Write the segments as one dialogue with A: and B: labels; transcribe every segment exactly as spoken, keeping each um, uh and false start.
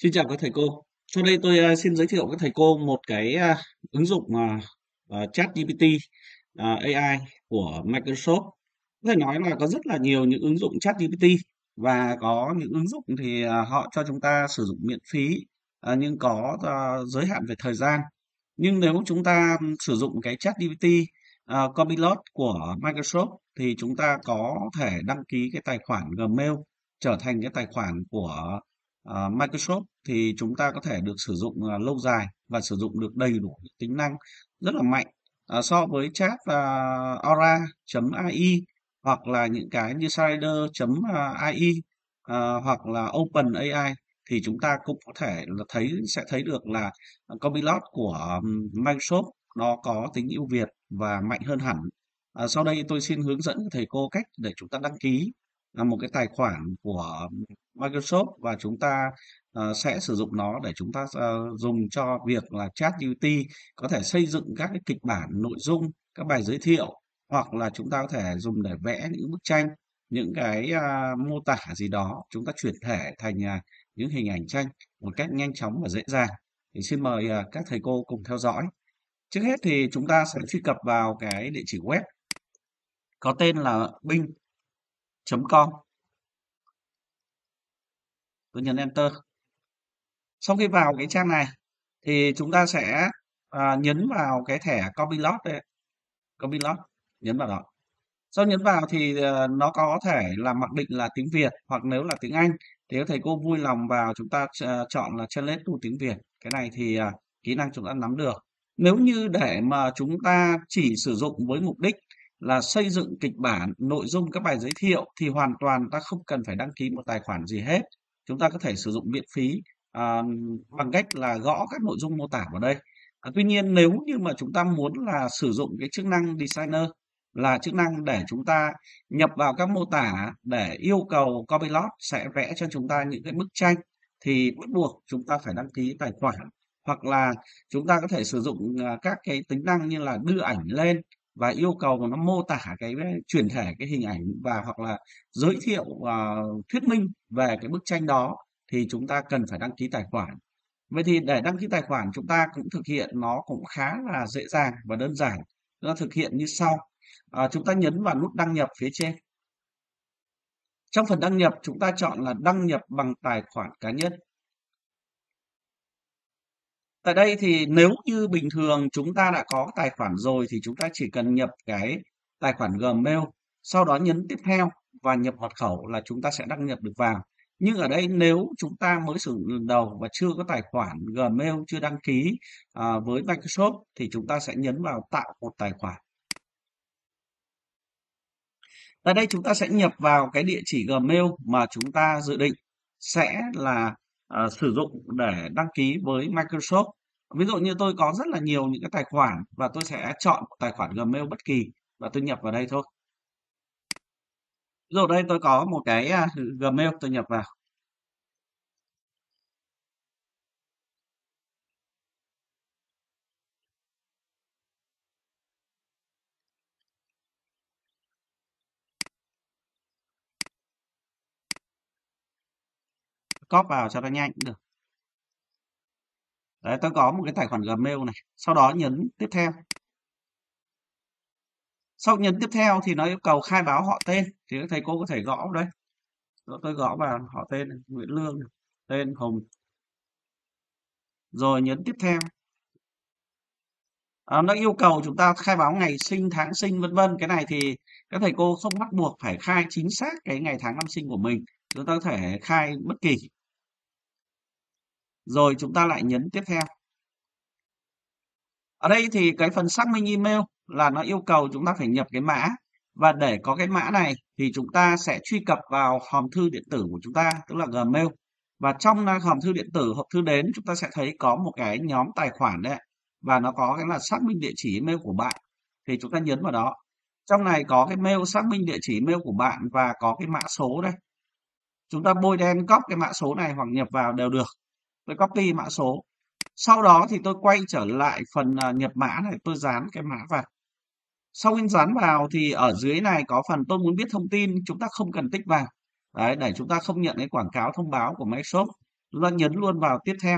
A: Xin chào các thầy cô. Sau đây tôi à, xin giới thiệu với thầy cô một cái à, ứng dụng à, à, ChatGPT à, a i của Microsoft. Có thể nói là có rất là nhiều những ứng dụng ChatGPT và có những ứng dụng thì à, họ cho chúng ta sử dụng miễn phí à, nhưng có à, giới hạn về thời gian. Nhưng nếu chúng ta sử dụng cái ChatGPT à, Copilot của Microsoft thì chúng ta có thể đăng ký cái tài khoản Gmail trở thành cái tài khoản của à, Microsoft thì chúng ta có thể được sử dụng à, lâu dài và sử dụng được đầy đủ những tính năng rất là mạnh à, so với chat à, Aura.ai hoặc là những cái như Slider.ai à, hoặc là OpenAI thì chúng ta cũng có thể là thấy sẽ thấy được là Copilot của ừm, Microsoft nó có tính ưu việt và mạnh hơn hẳn. À, sau đây tôi xin hướng dẫn thầy cô cách để chúng ta đăng ký là một cái tài khoản của Microsoft và chúng ta ờ, sẽ sử dụng nó để chúng ta ờ, dùng cho việc là ChatGPT có thể xây dựng các cái kịch bản nội dung, các bài giới thiệu hoặc là chúng ta có thể dùng để vẽ những bức tranh, những cái à, mô tả gì đó, chúng ta chuyển thể thành à, những hình ảnh tranh một cách nhanh chóng và dễ dàng. Thì xin mời à, các thầy cô cùng theo dõi. Trước hết thì chúng ta sẽ truy cập vào cái địa chỉ web có tên là bing chấm com. Tôi nhấn Enter. Sau khi vào cái trang này thì chúng ta sẽ à, nhấn vào cái thẻ Copilot đây, Copilot, nhấn vào đó. Sau nhấn vào thì ờ, nó có thể là mặc định là tiếng Việt hoặc nếu là tiếng Anh thì các thầy cô vui lòng vào chúng ta ch- chọn là Translate to tiếng Việt. Cái này thì à, kỹ năng chúng ta nắm được. Nếu như để mà chúng ta chỉ sử dụng với mục đích là xây dựng kịch bản, nội dung các bài giới thiệu thì hoàn toàn ta không cần phải đăng ký một tài khoản gì hết. Chúng ta có thể sử dụng miễn phí à, bằng cách là gõ các nội dung mô tả vào đây. À, tuy nhiên nếu như mà chúng ta muốn là sử dụng cái chức năng Designer là chức năng để chúng ta nhập vào các mô tả để yêu cầu Copilot sẽ vẽ cho chúng ta những cái bức tranh thì bắt buộc chúng ta phải đăng ký tài khoản hoặc là chúng ta có thể sử dụng à, các cái tính năng như là đưa ảnh lên và yêu cầu nó mô tả cái chuyển thể cái hình ảnh và hoặc là giới thiệu à, thuyết minh về cái bức tranh đó thì chúng ta cần phải đăng ký tài khoản. Vậy thì để đăng ký tài khoản chúng ta cũng thực hiện nó cũng khá là dễ dàng và đơn giản. Chúng ta thực hiện như sau. À, chúng ta nhấn vào nút đăng nhập phía trên. Trong phần đăng nhập chúng ta chọn là đăng nhập bằng tài khoản cá nhân. Tại đây thì nếu như bình thường chúng ta đã có tài khoản rồi thì chúng ta chỉ cần nhập cái tài khoản Gmail, sau đó nhấn tiếp theo và nhập mật khẩu là chúng ta sẽ đăng nhập được vào. Nhưng ở đây nếu chúng ta mới sử dụng lần đầu và chưa có tài khoản Gmail, chưa đăng ký à, với Microsoft thì chúng ta sẽ nhấn vào tạo một tài khoản. Tại đây chúng ta sẽ nhập vào cái địa chỉ Gmail mà chúng ta dự định sẽ là ờ, sử dụng để đăng ký với Microsoft. Ví dụ như tôi có rất là nhiều những cái tài khoản và tôi sẽ chọn một tài khoản Gmail bất kỳ và tôi nhập vào đây thôi. Ví dụ đây tôi có một cái à, Gmail tôi nhập vào. Copy vào cho nó nhanh cũng được. Đấy, tôi có một cái tài khoản Gmail này. Sau đó nhấn tiếp theo. Sau nhấn tiếp theo thì nó yêu cầu khai báo họ tên. Thì các thầy cô có thể gõ vào đây. Tôi gõ vào họ tên này, Nguyễn Lương, này, tên Hùng. Rồi nhấn tiếp theo. À, nó yêu cầu chúng ta khai báo ngày sinh, tháng sinh vân vân. Cái này thì các thầy cô không bắt buộc phải khai chính xác cái ngày tháng năm sinh của mình. Chúng ta có thể khai bất kỳ. Rồi chúng ta lại nhấn tiếp theo. Ở đây thì cái phần xác minh email là nó yêu cầu chúng ta phải nhập cái mã. Và để có cái mã này thì chúng ta sẽ truy cập vào hòm thư điện tử của chúng ta, tức là Gmail. Và trong hòm thư điện tử, hộp thư đến chúng ta sẽ thấy có một cái nhóm tài khoản đấy. Và nó có cái là xác minh địa chỉ email của bạn. Thì chúng ta nhấn vào đó. Trong này có cái mail xác minh địa chỉ email của bạn và có cái mã số đây. Chúng ta bôi đen copy cái mã số này hoặc nhập vào đều được. Tôi copy mã số. Sau đó thì tôi quay trở lại phần à, nhập mã này, tôi dán cái mã vào. Sau khi dán vào thì ở dưới này có phần tôi muốn biết thông tin, chúng ta không cần tích vào. Đấy, để chúng ta không nhận cái quảng cáo thông báo của Microsoft. chúng ta nhấn luôn vào tiếp theo.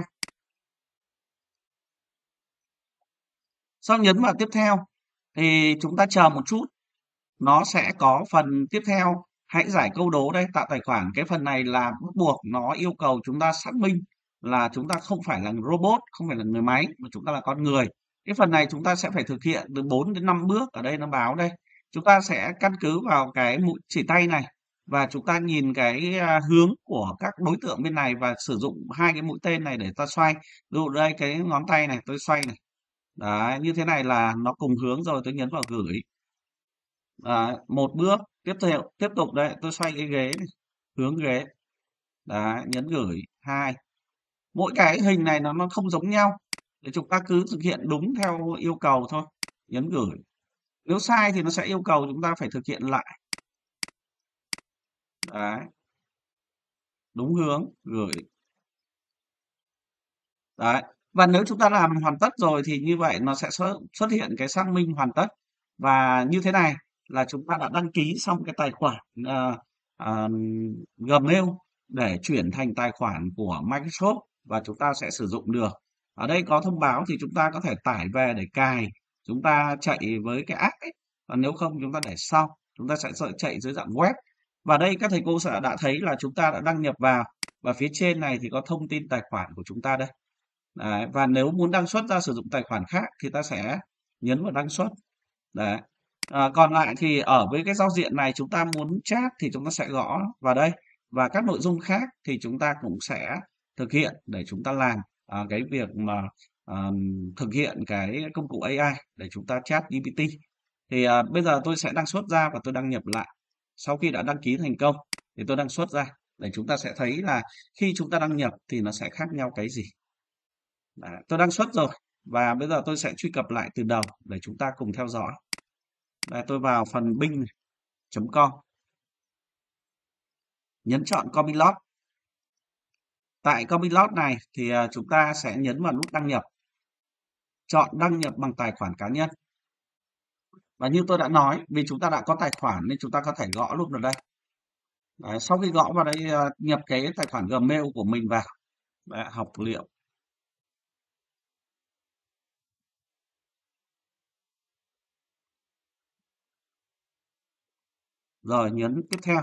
A: Sau nhấn vào tiếp theo thì chúng ta chờ một chút, nó sẽ có phần tiếp theo, hãy giải câu đố đây, tạo tài khoản. Cái phần này là bắt buộc, nó yêu cầu chúng ta xác minh là chúng ta không phải là robot, không phải là người máy, mà chúng ta là con người. Cái phần này chúng ta sẽ phải thực hiện từ bốn đến năm bước, ở đây nó báo đây. Chúng ta sẽ căn cứ vào cái mũi chỉ tay này và chúng ta nhìn cái à, hướng của các đối tượng bên này và sử dụng hai cái mũi tên này để ta xoay. Ví dụ đây cái ngón tay này tôi xoay này. Đấy, như thế này là nó cùng hướng rồi, tôi nhấn vào gửi. Đấy, một bước tiếp theo tiếp tục đấy, tôi xoay cái ghế này, hướng ghế. Đấy, nhấn gửi. Hai, mỗi cái hình này nó nó không giống nhau, để chúng ta cứ thực hiện đúng theo yêu cầu thôi. Nhấn gửi. Nếu sai thì nó sẽ yêu cầu chúng ta phải thực hiện lại. Đấy, đúng hướng, gửi. Đấy, và nếu chúng ta làm hoàn tất rồi thì như vậy nó sẽ xuất, xuất hiện cái xác minh hoàn tất. Và như thế này là chúng ta đã đăng ký xong cái tài khoản uh, uh, Gmail để chuyển thành tài khoản của Microsoft và chúng ta sẽ sử dụng được. Ở đây có thông báo thì chúng ta có thể tải về để cài, chúng ta chạy với cái app ấy. Còn nếu không chúng ta để sau, chúng ta sẽ chạy dưới dạng web. Và đây các thầy cô sẽ đã thấy là chúng ta đã đăng nhập vào, và phía trên này thì có thông tin tài khoản của chúng ta đây. Đấy, và nếu muốn đăng xuất ra sử dụng tài khoản khác thì ta sẽ nhấn vào đăng xuất. Đấy. À, còn lại thì ở với cái giao diện này chúng ta muốn chat thì chúng ta sẽ gõ vào đây, và các nội dung khác thì chúng ta cũng sẽ thực hiện để chúng ta làm à, cái việc mà à, thực hiện cái công cụ a i để chúng ta chat giê pê tê. Thì à, bây giờ tôi sẽ đăng xuất ra và tôi đăng nhập lại. Sau khi đã đăng ký thành công thì tôi đăng xuất ra để chúng ta sẽ thấy là khi chúng ta đăng nhập thì nó sẽ khác nhau cái gì. Đấy, tôi đăng xuất rồi và bây giờ tôi sẽ truy cập lại từ đầu để chúng ta cùng theo dõi. Đây, tôi vào phần bing chấm com, nhấn chọn Copilot. Tại Copilot này thì à, chúng ta sẽ nhấn vào nút đăng nhập, chọn đăng nhập bằng tài khoản cá nhân. Và như tôi đã nói, vì chúng ta đã có tài khoản nên chúng ta có thể gõ luôn vào đây. Đấy, sau khi gõ vào đây, à, nhập cái tài khoản Gmail của mình vào. Đấy, học liệu. Rồi nhấn tiếp theo.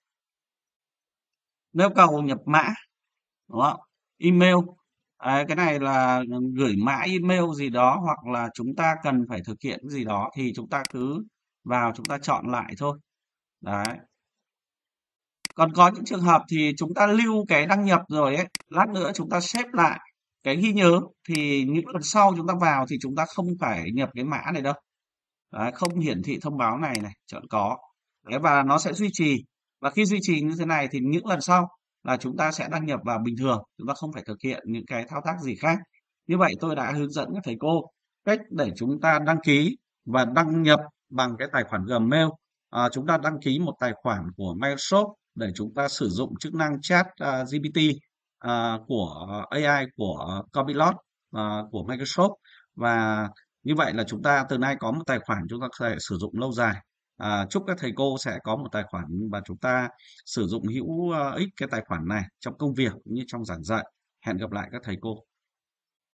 A: Nếu cầu nhập mã, đúng không? Email. Đấy, cái này là gửi mã email gì đó, hoặc là chúng ta cần phải thực hiện cái gì đó thì chúng ta cứ vào chúng ta chọn lại thôi. Đấy. Còn có những trường hợp thì chúng ta lưu cái đăng nhập rồi ấy, lát nữa chúng ta xếp lại cái ghi nhớ thì những lần sau chúng ta vào thì chúng ta không phải nhập cái mã này đâu. Đấy, không hiển thị thông báo này này, chọn có. Đấy, và nó sẽ duy trì. Và khi duy trì như thế này thì những lần sau là chúng ta sẽ đăng nhập vào bình thường, chúng ta không phải thực hiện những cái thao tác gì khác. Như vậy tôi đã hướng dẫn các thầy cô cách để chúng ta đăng ký và đăng nhập bằng cái tài khoản Gmail. À, chúng ta đăng ký một tài khoản của Microsoft để chúng ta sử dụng chức năng chat uh, giê pê tê uh, của a i của Copilot uh, của Microsoft. Và như vậy là chúng ta từ nay có một tài khoản chúng ta có thể sử dụng lâu dài. À, chúc các thầy cô sẽ có một tài khoản và chúng ta sử dụng hữu ích cái tài khoản này trong công việc cũng như trong giảng dạy. Hẹn gặp lại các thầy cô.